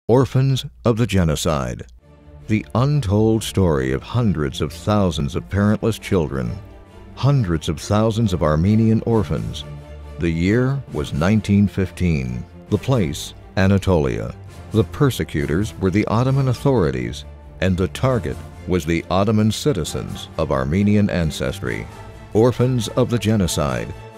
Orphans of the Genocide. The untold story of hundreds of thousands of parentless children, hundreds of thousands of Armenian orphans. The year was 1915. The place, Anatolia. The persecutors were the Ottoman authorities, and the target was the Ottoman citizens of Armenian ancestry. Orphans of the Genocide